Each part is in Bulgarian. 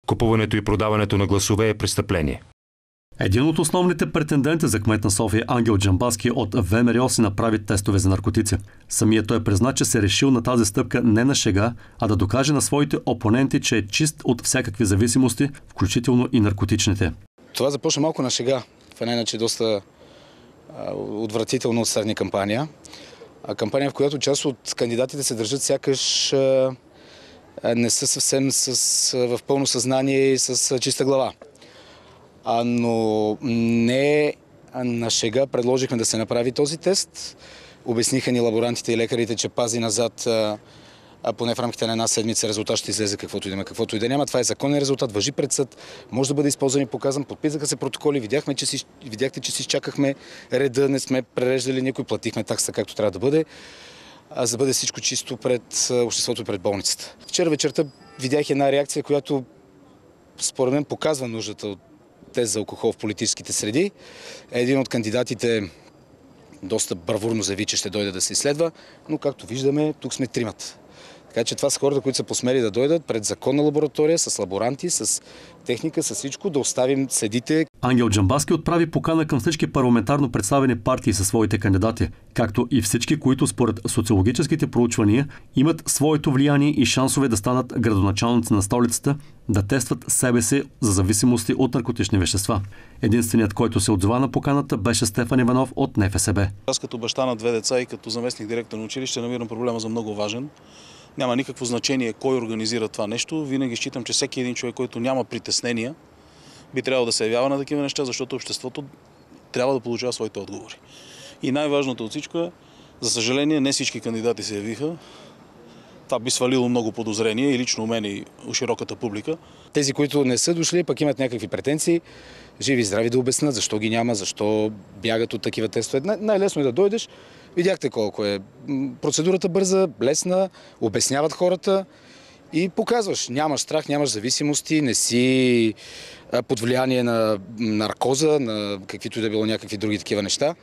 Купуването и продаването на гласове е престъпление. Един от основните претенденти за кмет на София, Ангел Джамбазки от ВМРО, си направи тестове за наркотици. Самият той призна, че се решил на тази стъпка не на шега, а да докаже на своите опоненти, че е чист от всякакви зависимости, включително и наркотичните. Това започна малко на шега. Това е иначе доста отвратително отстрани кампания. Кампания, в която част от кандидатите се държат сякаш не са съвсем в пълно съзнание и с чиста глава. Но не на шега предложихме да се направи този тест. Обясниха ни лаборантите и лекарите, че пази назад, поне в рамките на една седмица резултат ще излезе каквото и да има, каквото и да няма. Това е законен резултат, важи пред съд, може да бъде използван и показан. Подписаха се протоколи, видяхте, че си изчакахме реда, не сме пререждали никой, платихме такса както трябва да бъде, за да бъде всичко чисто пред обществото и пред болницата. Вчера вечерта видях една реакция, която според мен показва нуждата от тест за алкохол в политическите среди. Един от кандидатите доста бравурно заяви, че ще дойде да се изследва, но както виждаме, тук сме тримата. Така че това са хората, които са посмели да дойдат пред законна лаборатория, с лаборанти, с техника, с всичко, да оставим следите. Ангел Джамбазки отправи покана към всички парламентарно представени партии със своите кандидати, както и всички, които според социологическите проучвания имат своето влияние и шансове да станат градоначалници на столицата, да тестват себе си за зависимости от наркотични вещества. Единственият, който се отзова на поканата, беше Стефан Иванов от НФСБ. Аз като баща на 2 деца и като заместник директор на училище намирам проблема за много важен. Няма никакво значение кой организира това нещо. Винаги считам, че всеки един човек, който няма притеснения, би трябвало да се явява на такива неща, защото обществото трябва да получава своите отговори. И най-важното от всичко е, за съжаление, не всички кандидати се явиха. Това би свалило много подозрения и лично у мен и у широката публика. Тези, които не са дошли, пък имат някакви претенции, живи и здрави да обяснат защо ги няма, защо бягат от такива тестове. Най-лесно е да дойдеш. Видяхте колко е. Процедурата бърза, лесна, обясняват хората и показваш. Нямаш страх, нямаш зависимости, не си под влияние на наркоза, на каквито и да било някакви други такива неща.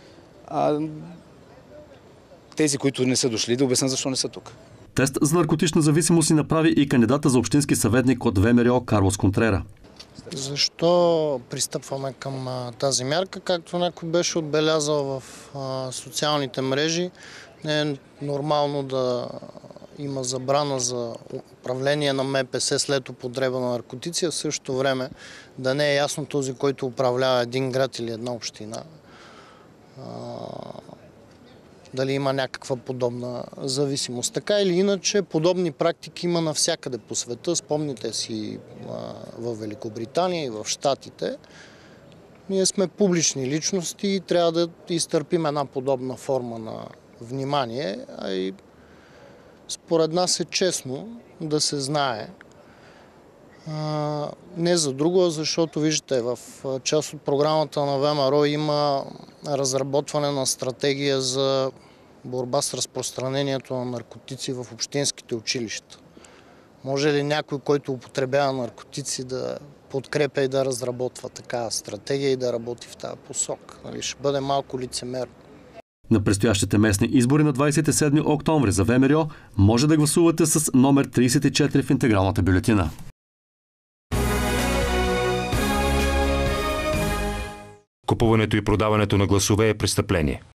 Тези, които не са дошли, да обяснят защо не са тук. Тест за наркотична зависимост направи и кандидата за общински съветник от ВМРО Карлос Контрера. Защо пристъпваме към тази мярка? Както някой беше отбелязал в социалните мрежи, не е нормално да има забрана за управление на МПС след употреба на наркотици, а в същото време да не е ясно този, който управлява един град или една община, дали има някаква подобна зависимост. Така или иначе, подобни практики има навсякъде по света. Спомните си в Великобритания и в Щатите. Ние сме публични личности и трябва да изтърпим една подобна форма на внимание. А и според нас е честно да се знае. Не за друго, а защото, виждате, в част от програмата на ВМРО има разработване на стратегия за борба с разпространението на наркотици в общинските училища. Може ли някой, който употребява наркотици, да подкрепя и да разработва такава стратегия и да работи в тази посока? Ще бъде малко лицемерно. На предстоящите местни избори на 27 октомври за ВМРО може да гласувате с номер 34 в интегралната бюлетина. Купуването и продаването на гласове е престъпление.